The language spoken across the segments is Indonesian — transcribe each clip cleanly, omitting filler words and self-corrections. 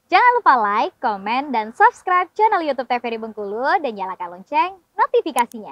Jangan lupa like, komen, dan subscribe channel YouTube TVRI Bengkulu dan nyalakan lonceng notifikasinya.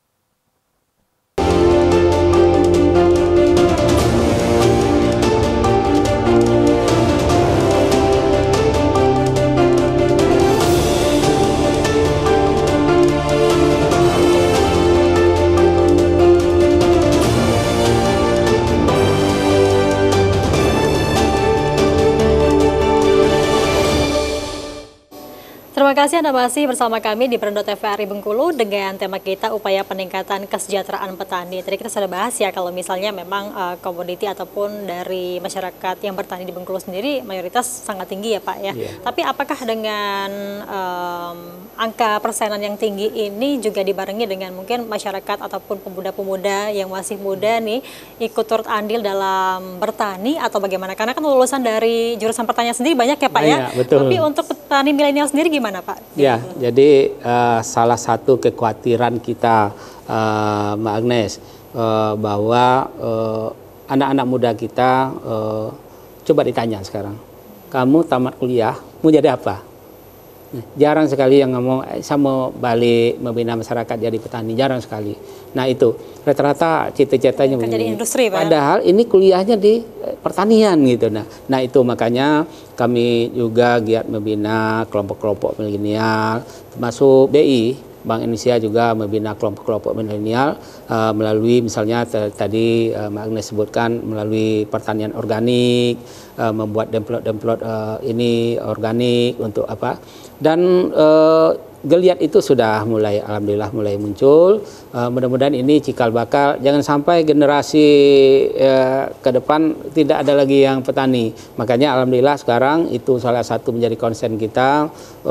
Terima kasih Anda masih bersama kami di Perindo TVRI Bengkulu dengan tema kita upaya peningkatan kesejahteraan petani. Tadi kita sudah bahas ya kalau misalnya memang komoditi ataupun dari masyarakat yang bertani di Bengkulu sendiri mayoritas sangat tinggi ya Pak ya. Tapi apakah dengan angka persenan yang tinggi ini juga dibarengi dengan mungkin masyarakat ataupun pemuda-pemuda yang masih muda nih ikut turut andil dalam bertani atau bagaimana? Karena kan lulusan dari jurusan pertanian sendiri banyak ya Pak ya. Betul. Tapi untuk petani milenial sendiri gimana Pak? Ya, jadi salah satu kekhawatiran kita Mbak Agnes bahwa anak-anak muda kita coba ditanya sekarang, kamu tamat kuliah mau jadi apa? Jarang sekali yang ngomong saya mau balik membina masyarakat jadi petani, jarang sekali. Nah itu rata-rata cita-citanya begini. Industri, Pak. Padahal ini kuliahnya di pertanian gitu. Nah itu makanya kami juga giat membina kelompok-kelompok milenial, termasuk BI. Bank Indonesia juga membina kelompok-kelompok milenial melalui misalnya tadi Mbak Agnes sebutkan melalui pertanian organik, membuat demplot-demplot ini organik untuk apa. Dan geliat itu sudah mulai alhamdulillah mulai muncul. Mudah-mudahan ini cikal bakal jangan sampai generasi ke depan tidak ada lagi yang petani. Makanya alhamdulillah sekarang itu salah satu menjadi konsen kita.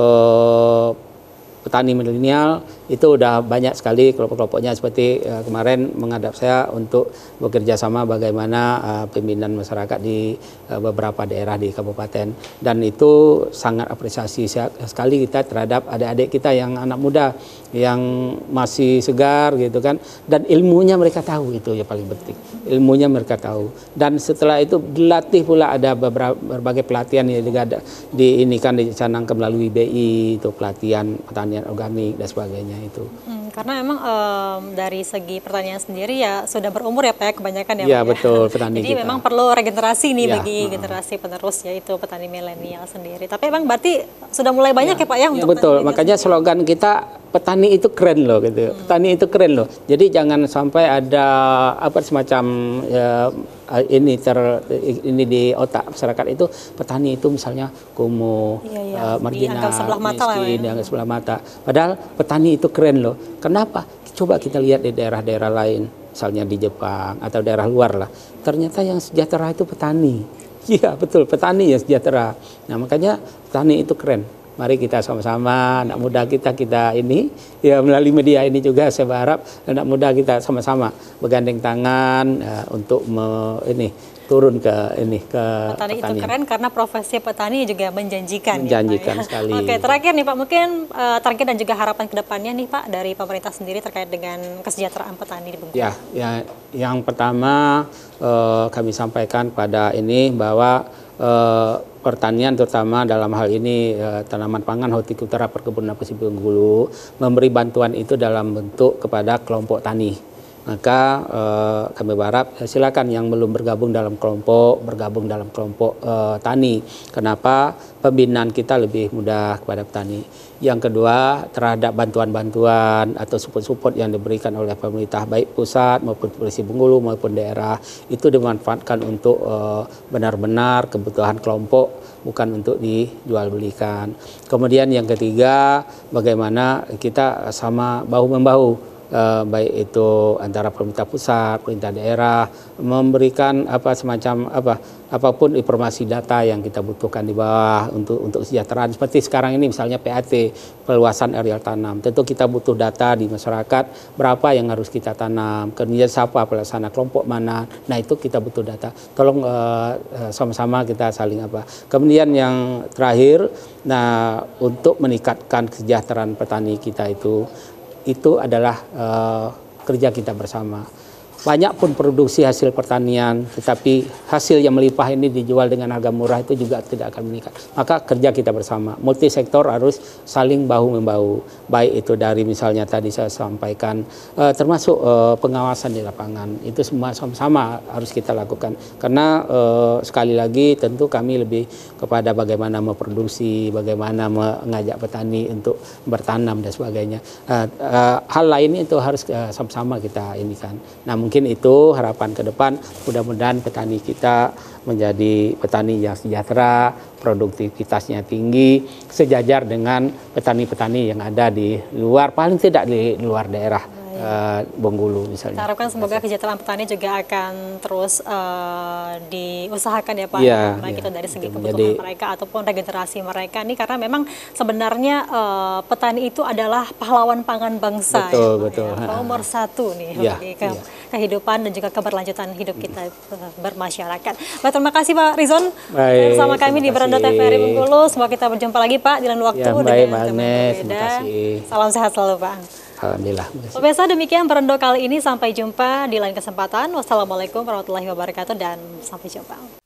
Petani milenial itu udah banyak sekali kelompok-kelompoknya seperti kemarin menghadap saya untuk bekerja sama bagaimana pembinaan masyarakat di beberapa daerah di kabupaten, dan itu sangat apresiasi sekali kita terhadap adik-adik kita yang anak muda yang masih segar gitu kan, dan ilmunya mereka tahu, itu yang paling penting, ilmunya mereka tahu. Dan setelah itu dilatih pula, ada berbagai pelatihan yang dicanangkan melalui BI, itu pelatihan pertanian organik dan sebagainya itu. Karena memang dari segi pertanian sendiri ya sudah berumur ya Pak ya kebanyakan ya. Iya Pak, betul, ya. petani Jadi kita. memang perlu regenerasi nih Ya, bagi generasi penerus yaitu petani milenial sendiri. Tapi memang berarti sudah mulai banyak ya Pak ya untuk betul, makanya sendiri. slogan kita petani itu keren loh gitu. Petani itu keren loh. Jadi jangan sampai ada apa semacam ini di otak masyarakat itu petani itu misalnya kumuh, marginal, dianggap sebelah mata miskin, dianggap sebelah mata. Padahal petani itu keren loh. Kenapa? Coba kita lihat di daerah-daerah lain, misalnya di Jepang atau daerah luar lah. Ternyata yang sejahtera itu petani. Iya betul, petani yang sejahtera. Nah makanya petani itu keren. Mari kita sama-sama, anak muda kita ini ya melalui media ini juga saya berharap anak muda kita sama-sama bergandeng tangan untuk turun ke petani itu keren karena profesi petani juga menjanjikan. Menjanjikan ya, Pak, sekali. Oke, terakhir nih Pak, mungkin target dan juga harapan kedepannya nih Pak dari pemerintah sendiri terkait dengan kesejahteraan petani di Bengkulu. Ya, yang pertama kami sampaikan pada ini bahwa pertanian terutama dalam hal ini tanaman pangan, hortikultura, perkebunan pesisir Bengkulu memberi bantuan itu dalam bentuk kepada kelompok tani. Maka kami berharap silakan yang belum bergabung dalam kelompok tani. Kenapa? Pembinaan kita lebih mudah kepada petani. Yang kedua, terhadap bantuan-bantuan atau support-support yang diberikan oleh pemerintah baik pusat maupun provinsi Bengkulu maupun daerah itu dimanfaatkan untuk benar-benar kebutuhan kelompok, bukan untuk dijual belikan. Kemudian yang ketiga, bagaimana kita sama bahu-membahu, baik itu antara pemerintah pusat, pemerintah daerah, memberikan apapun informasi data yang kita butuhkan di bawah untuk kesejahteraan. Seperti sekarang ini misalnya PAT, perluasan areal tanam. Tentu kita butuh data di masyarakat, berapa yang harus kita tanam, kemudian siapa pelaksana, kelompok mana. Nah itu kita butuh data. Tolong sama-sama kita saling Kemudian yang terakhir, nah untuk meningkatkan kesejahteraan petani kita itu adalah kerja kita bersama. banyak pun produksi hasil pertanian, tetapi hasil yang melimpah ini dijual dengan harga murah itu juga tidak akan meningkat. Maka kerja kita bersama, multisektor harus saling bahu-membahu, baik itu dari misalnya tadi saya sampaikan, termasuk pengawasan di lapangan, itu semua sama-sama harus kita lakukan. Karena sekali lagi tentu kami lebih kepada bagaimana memproduksi, bagaimana mengajak petani untuk bertanam dan sebagainya. Hal lain itu harus sama-sama kita ini kan. Nah mungkin itu harapan ke depan, mudah-mudahan petani kita menjadi petani yang sejahtera, produktivitasnya tinggi, sejajar dengan petani-petani yang ada di luar, paling tidak di luar daerah Bengkulu misalnya. Kita harapkan semoga kesejahteraan petani juga akan terus diusahakan ya Pak, baik itu dari segi kebutuhan mereka ataupun regenerasi mereka nih, karena memang sebenarnya petani itu adalah pahlawan pangan bangsa, betul. Nomor satu nih bagi kehidupan dan juga keberlanjutan hidup kita bermasyarakat. Baik, terima kasih Pak Rizon bersama kami di Beranda TVRI Bengkulu. Semoga kita berjumpa lagi Pak di lain waktu dengan tema berbeda. Salam sehat selalu Pak. Alhamdulillah. Pemirsa, demikian Berendo kali ini. Sampai jumpa di lain kesempatan. Wassalamualaikum warahmatullahi wabarakatuh dan sampai jumpa.